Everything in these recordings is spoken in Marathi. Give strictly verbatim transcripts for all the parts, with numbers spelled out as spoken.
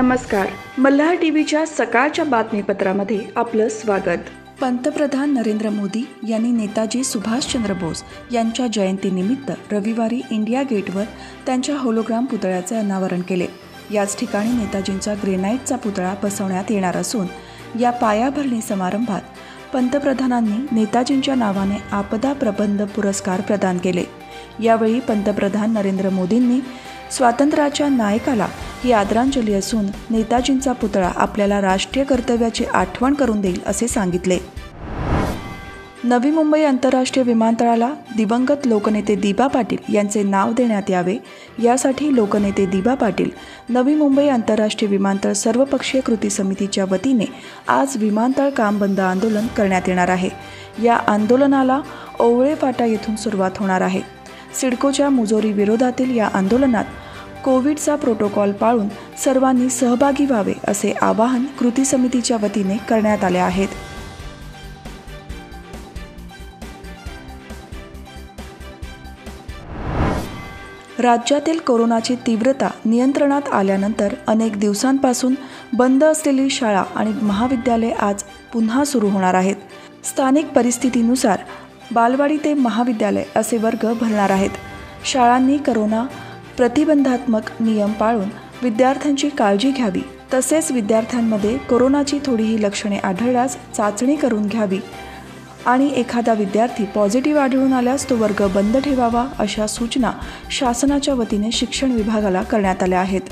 नमस्कार. मल्हार टीव्हीच्या सकाळच्या बातमीपत्रामध्ये आपलं स्वागत. पंतप्रधान नरेंद्र मोदी यांनी नेताजी सुभाषचंद्र बोस यांच्या जयंतीनिमित्त रविवारी इंडिया गेटवर त्यांच्या होलोग्राम पुतळ्याचे अनावरण केले. याच ठिकाणी नेताजींचा ग्रेनाइटचा पुतळा बसवण्यात येणार असून या पायाभरणी समारंभात पंतप्रधानांनी नेताजींच्या नावाने आपदा प्रबंध पुरस्कार प्रदान केले. यावेळी पंतप्रधान नरेंद्र मोदींनी स्वातंत्र्याच्या नायकाला ही आदरांजली असून नेताजींचा पुतळा आपल्याला राष्ट्रीय कर्तव्याची आठवण करून देईल असे सांगितले. नवी मुंबई आंतरराष्ट्रीय विमानतळाला दिवंगत लोकनेते दिबा पाटील यांचे नाव देण्यात यावे यासाठी लोकनेते दिबा पाटील नवी मुंबई आंतरराष्ट्रीय विमानतळ सर्वपक्षीय कृती समितीच्या वतीने आज विमानतळ काम बंद आंदोलन करण्यात येणार आहे. या आंदोलनाला ओवळे फाटा येथून सुरुवात होणार आहे. सिडकोच्या मुजोरी विरोधातील या आंदोलनात कोविडचा प्रोटोकॉल पाळून सर्वांनी सहभागी व्हावे असे आवाहन कृती समितीच्या वतीने करण्यात आले आहेत. राज्यातील कोरोनाची तीव्रता नियंत्रणात आल्यानंतर अनेक दिवसांपासून बंद असलेली शाळा आणि महाविद्यालये आज पुन्हा सुरू होणार आहेत. स्थानिक परिस्थितीनुसार बालवाडी ते महाविद्यालय असे वर्ग भरणार आहेत. शाळांनी कोरोना प्रतिबंधात्मक नियम पाळून विद्यार्थ्यांची काळजी घ्यावी, तसेच विद्यार्थ्यांमध्ये कोरोनाची थोडीही लक्षणे आढळल्यास चाचणी करून घ्यावी आणि एखादा विद्यार्थी पॉझिटिव्ह आढळून आल्यास तो वर्ग बंद ठेवावा अशा सूचना शासनाच्या वतीने शिक्षण विभागाला करण्यात आल्या आहेत.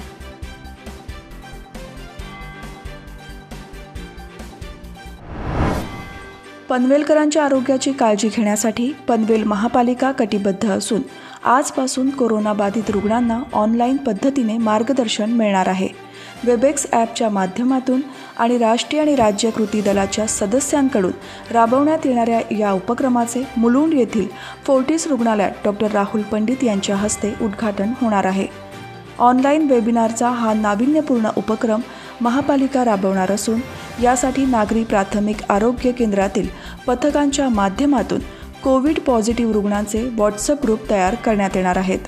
पनवेलकरांच्या आरोग्याची काळजी घेण्यासाठी पनवेल महापालिका कटिबद्ध असून आजपासून कोरोनाबाधित रुग्णांना ऑनलाईन पद्धतीने मार्गदर्शन मिळणार आहे. वेबएक्स ॲपच्या माध्यमातून आणि राष्ट्रीय आणि राज्य कृती दलाच्या सदस्यांकडून राबवण्यात येणाऱ्या या उपक्रमाचे मुलुंड येथील फोर्टिस रुग्णालयात डॉक्टर राहुल पंडित यांच्या हस्ते उद्घाटन होणार आहे. ऑनलाईन वेबिनारचा हा नाविन्यपूर्ण उपक्रम महापालिका राबवणार असून यासाठी नागरी प्राथमिक आरोग्य केंद्रातील पथकांच्या माध्यमातून कोविड पॉझिटिव्ह रुग्णांचे व्हॉट्सअप ग्रुप तयार करण्यात येणार आहेत.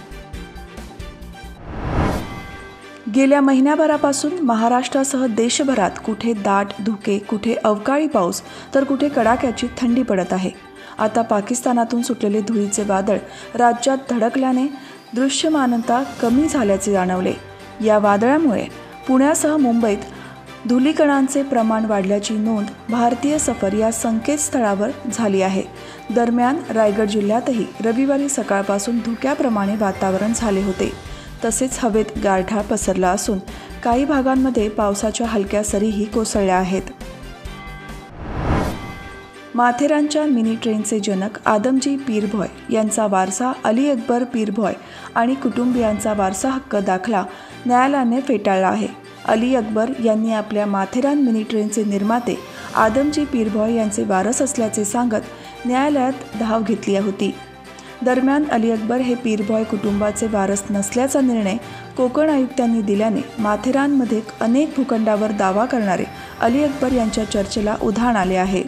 गेल्या महिन्याभरापासून महाराष्ट्रासह देशभरात कुठे दाट धुके, कुठे अवकाळी पाऊस तर कुठे कडाक्याची थंडी पडत आहे. आता पाकिस्तानातून सुटलेले धुळीचे वादळ राज्यात धडकल्याने दृश्यमानता कमी झाल्याचे जाणवले. या वादळामुळे पुण्यासह मुंबईत धुलीकणांचे प्रमाण वाढल्याची नोंद भारतीय सफर या संकेतस्थळावर झाली आहे. दरम्यान रायगड जिल्ह्यातही रविवारी सकाळपासून धुक्याप्रमाणे वातावरण झाले होते. तसेच हवेत गारठा पसरला असून काही भागांमध्ये पावसाच्या हलक्या सरीही कोसळल्या आहेत. माथेरानच्या मिनी ट्रेनचे जनक आदमजी पीरभॉय यांचा वारसा अली अकबर पीरभॉय आणि कुटुंबियांचा वारसा हक्क दाखला न्यायालयाने फेटाळला आहे. अली अकबर यांनी आपल्या माथेरान मिनी ट्रेनचे निर्माते आदमजी पीरभॉय यांचे वारस असल्याचे सांगत न्यायालयात धाव घेतली होती. दरम्यान अली अकबर हे पीरभॉय कुटुंबाचे वारस नसल्याचा निर्णय कोकण आयुक्तांनी दिल्याने माथेरानमध्ये अनेक भूखंडावर दावा करणारे अली अकबर यांच्या चर्चेला उधाण आले आहे.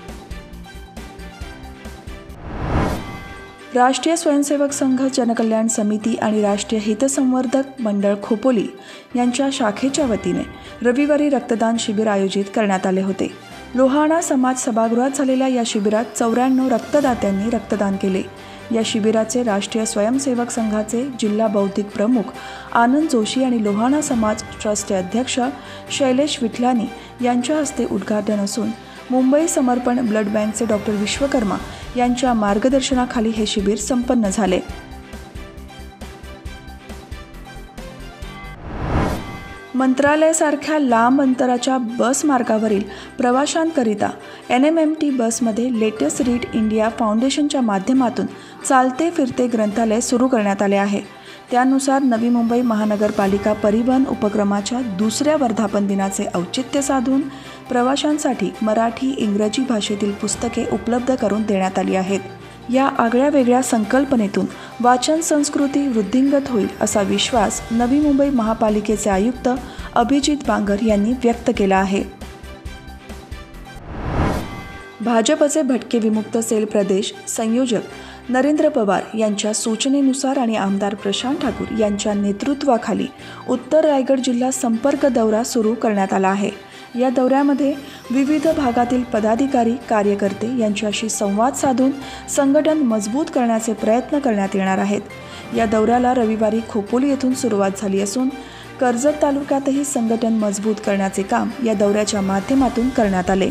राष्ट्रीय स्वयंसेवक संघ जनकल्याण समिती आणि राष्ट्रीय हितसंवर्धक मंडळ खोपोली यांच्या शाखेच्या वतीने रविवारी रक्तदान शिबिर आयोजित करण्यात आले होते. लोहाणा समाज सभागृहात झालेल्या या शिबिरात चौऱ्याण्णव रक्तदात्यांनी रक्तदान केले. या शिबिराचे राष्ट्रीय स्वयंसेवक संघाचे जिल्हा बौद्धिक प्रमुख आनंद जोशी आणि लोहाणा समाज ट्रस्टचे अध्यक्ष शैलेश विठलानी यांच्या हस्ते उद्घाटन असून मुंबई समर्पण ब्लड बँकचे डॉक्टर विश्वकर्मा यांच्या मार्गदर्शनाखाली हे शिबिर संपन्न झाले. मंत्रालयासारख्या लांब अंतराच्या बस मार्गावरील प्रवाशांकरिता एन एम एम टी बसमध्ये लेटेस्ट रीड इंडिया फाउंडेशनच्या माध्यमातून चालते फिरते ग्रंथालय सुरू करण्यात आले आहे. त्यानुसार नवी मुंबई महानगरपालिका परिवहन उपक्रमाच्या दुसऱ्या वर्धापन दिनाचे औचित्य साधून प्रवाशांसाठी मराठी इंग्रजी भाषेतील पुस्तके उपलब्ध करून देण्यात आली आहेत. या आगळ्या वेगळ्या संकल्पनेतून वाचन संस्कृती वृद्धिंगत होईल असा विश्वास नवी मुंबई महापालिकेचे आयुक्त अभिजित बांगर यांनी व्यक्त केला आहे. भाजपचे भटके विमुक्त सेल प्रदेश संयोजक नरेंद्र पवार यांच्या सूचनेनुसार आणि आमदार प्रशांत ठाकूर यांच्या नेतृत्वाखाली उत्तर रायगड जिल्हा संपर्क दौरा सुरू करण्यात आला आहे। या दौऱ्यामध्ये विविध भागातील पदाधिकारी कार्यकर्ते यांच्याशी संवाद साधून संघटन मजबूत करण्याचे प्रयत्न करण्यात येणार आहेत। या दौऱ्याला रविवारी खोपोली येथून सुरुवात झाली असून कर्जत तालुक्यातही संघटन मजबूत करण्याचे काम या दौऱ्याच्या माध्यमातून करण्यात आले।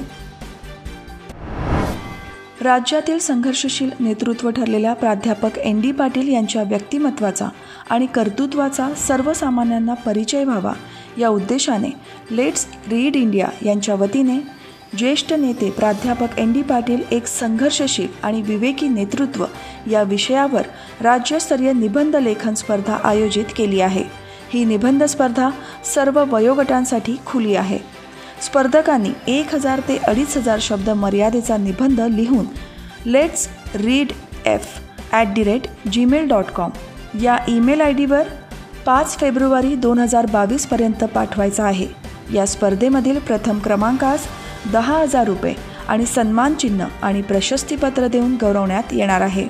राज्यातील संघर्षशील नेतृत्व ठरलेल्या प्राध्यापक एन डी पाटील यांच्या व्यक्तिमत्वाचा आणि कर्तृत्वाचा सर्वसामान्यांना परिचय व्हावा या उद्देशाने लेट्स रीड इंडिया यांच्या वतीने ज्येष्ठ नेते प्राध्यापक एन डी पाटील एक संघर्षशील आणि विवेकी नेतृत्व या विषयावर राज्यस्तरीय निबंध लेखन स्पर्धा आयोजित केली आहे। ही निबंध स्पर्धा सर्व वयोगटांसाठी खुली आहे। स्पर्धकांनी एक हजार ते अडीच हजार शब्द मर्यादेचा निबंध लिहून let's read F at the rate Gmail dot com या ईमेल आय डीवर पाच फेब्रुवारी दोन हजार बावीसपर्यंत पाठवायचा आहे। या स्पर्धेमधील प्रथम क्रमांकास दहा हजार रुपये आणि सन्मानचिन्ह आणि प्रशस्तीपत्र देऊन गौरवण्यात येणार आहे।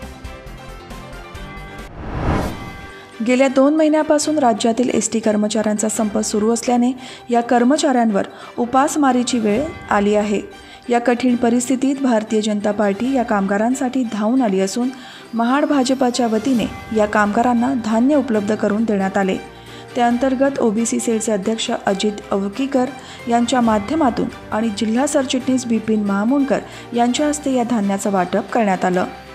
गेल्या दोन महिन्यापासून राज्यातील एस टी कर्मचाऱ्यांचा संप सुरू असल्याने या कर्मचाऱ्यांवर उपासमारीची वेळ आली आहे। या कठीण परिस्थितीत भारतीय जनता पार्टी या कामगारांसाठी धावून आली असून महाड भाजपाच्या वतीने या कामगारांना धान्य उपलब्ध करून देण्यात आले। त्याअंतर्गत ओबीसी सेलचे अध्यक्ष अजित अवकीकर यांच्या माध्यमातून आणि जिल्हा सरचिटणीस बिपिन महामुंडकर यांच्या हस्ते या धान्याचं वाटप करण्यात आलं।